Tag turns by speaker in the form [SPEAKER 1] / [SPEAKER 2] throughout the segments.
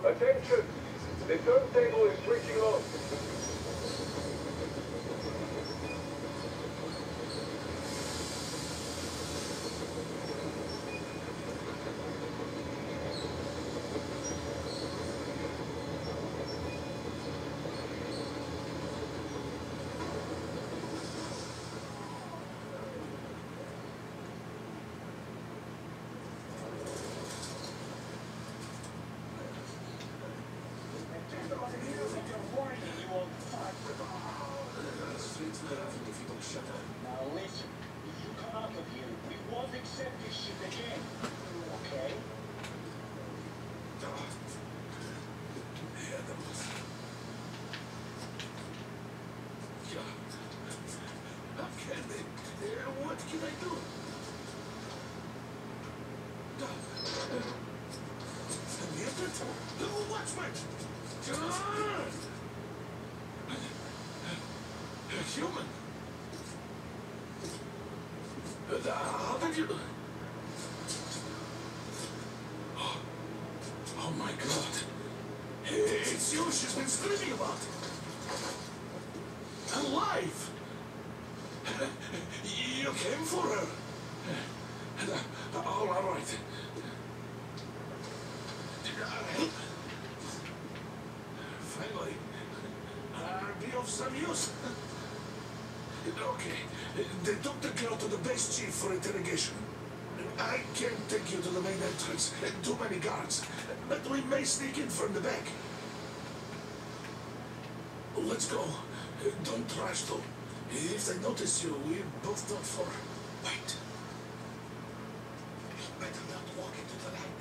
[SPEAKER 1] Attention! The turntable is switching on.
[SPEAKER 2] Now listen, if you come out of here, we won't accept this shit again. Okay?
[SPEAKER 3] What can I do? Watchman! Human! How did you... Oh my God! It's you she's been screaming about! Alive! You came for her! All right. Finally, I'll be of some use. Okay, they took the girl to the base chief for interrogation. I can't take you to the main entrance. Too many guards. But we may sneak in from the back. Let's go. Don't rush though. If they notice you, we're both done for. Wait. You better not walk into the light.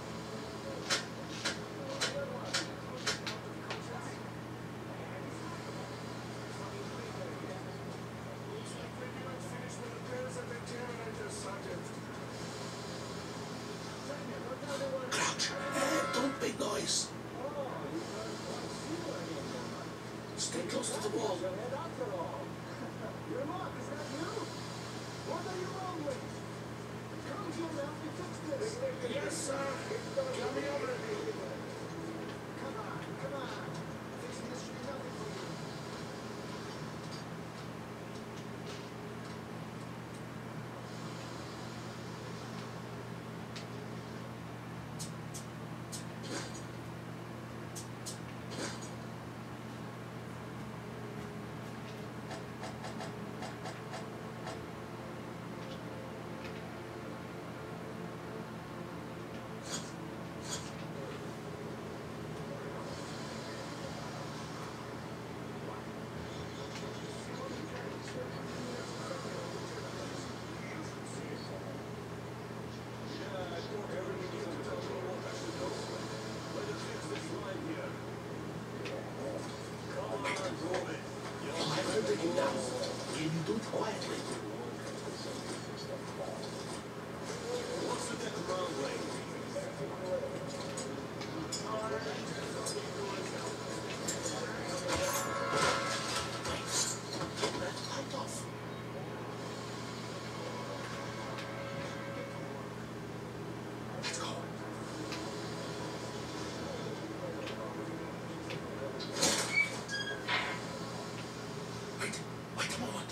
[SPEAKER 3] Crouch. Don't make noise. Stay close to the wall. Yes, sir. Come here already. Come on. This should be nothing for you. Do it quietly. What's the wrong way? Light off. Let's go. Wait a moment.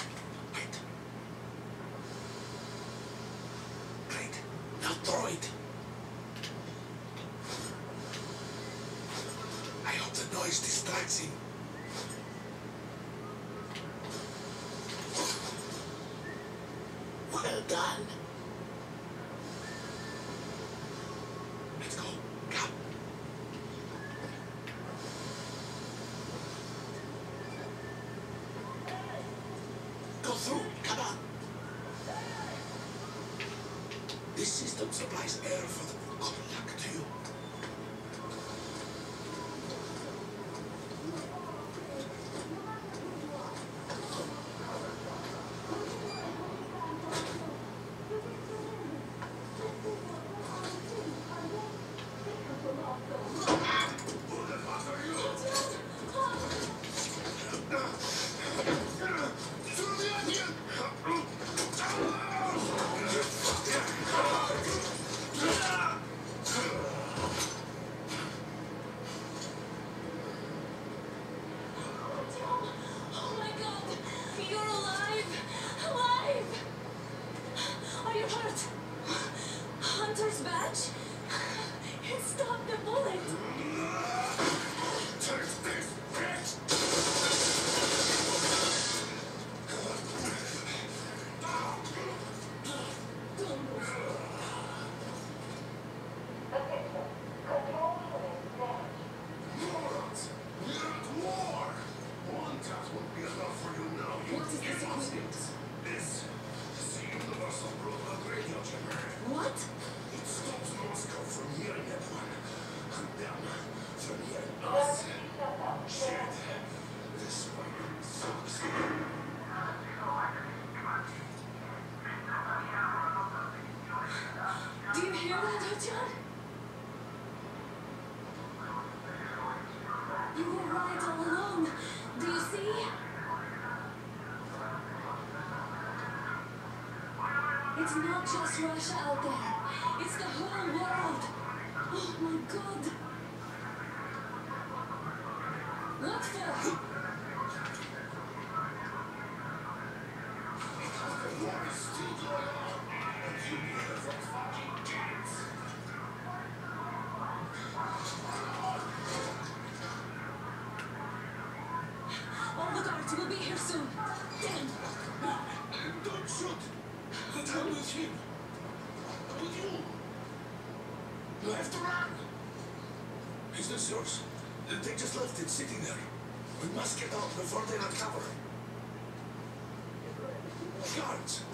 [SPEAKER 3] Now throw it. I hope the noise distracts him. Well done. Let's go. Come. Go through. Come on. This system supplies air for the... Good luck to you.
[SPEAKER 4] clutch! It stopped the bullet!
[SPEAKER 3] Take this, bitch!
[SPEAKER 4] Don't move.
[SPEAKER 3] Morons! We're at war! One task won't be enough for you now. You
[SPEAKER 4] What is this
[SPEAKER 3] get lost.
[SPEAKER 4] equipment?
[SPEAKER 3] This is the Universal Broadband Radio Jammer.
[SPEAKER 4] What?
[SPEAKER 3] It stops Moscow from hearing everyone. And them from hearing us. Shit. This fucking sucks.
[SPEAKER 4] Do you hear that, Artyom? You were right all along. Do you see? It's not just Russia out there. It's the whole world. Oh my God. What for?
[SPEAKER 3] The war is still going on. And you hear from fucking kids.
[SPEAKER 4] All the guards will be here soon. Damn.
[SPEAKER 3] Don't shoot! What happened with him? With you? You have to run! Is this yours? They just left it sitting there. We must get out before they recover. Guards!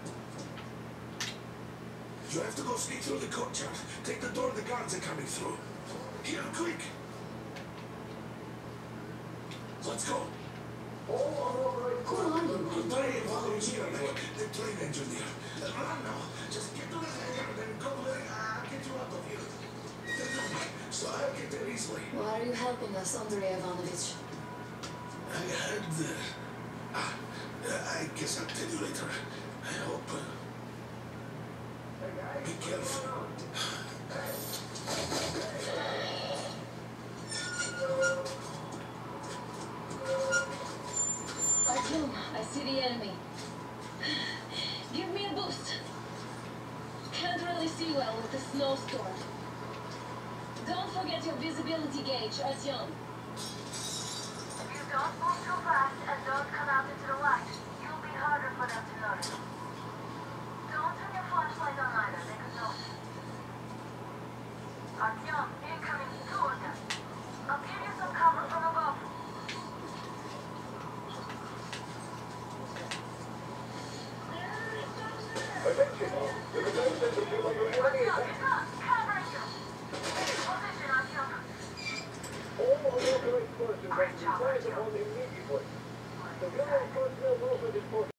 [SPEAKER 3] You have to go sneak through the courtyard. Take the door the guards are coming through. Here, quick! Let's go!
[SPEAKER 4] Who are you?
[SPEAKER 3] Andrei Ivanovich Yermak, the train engineer. Run now. Just get to the hangar, then go there. I'll get you out of here. They know me, so I'll get there easily.
[SPEAKER 4] Why are you helping us, Andrei Ivanovich?
[SPEAKER 3] I heard I guess I'll tell you later. I hope. Be careful.
[SPEAKER 5] Artyom, I see the enemy. Give me a boost. Can't really see well with the snowstorm. Don't forget your visibility gauge, Artyom.
[SPEAKER 6] If you don't move too fast and don't come out into the light, you'll be harder for them to notice. Don't turn your flashlight on either, they could notice. Artyom, incoming, two of them. I'll give you some cover from above.
[SPEAKER 1] Attention! The return center team on your enemy
[SPEAKER 6] Artyom,
[SPEAKER 1] attack.
[SPEAKER 6] it's us, covering you. Position, Artyom.
[SPEAKER 1] All unauthorized persons are required upon immediately. The general personnel movement is for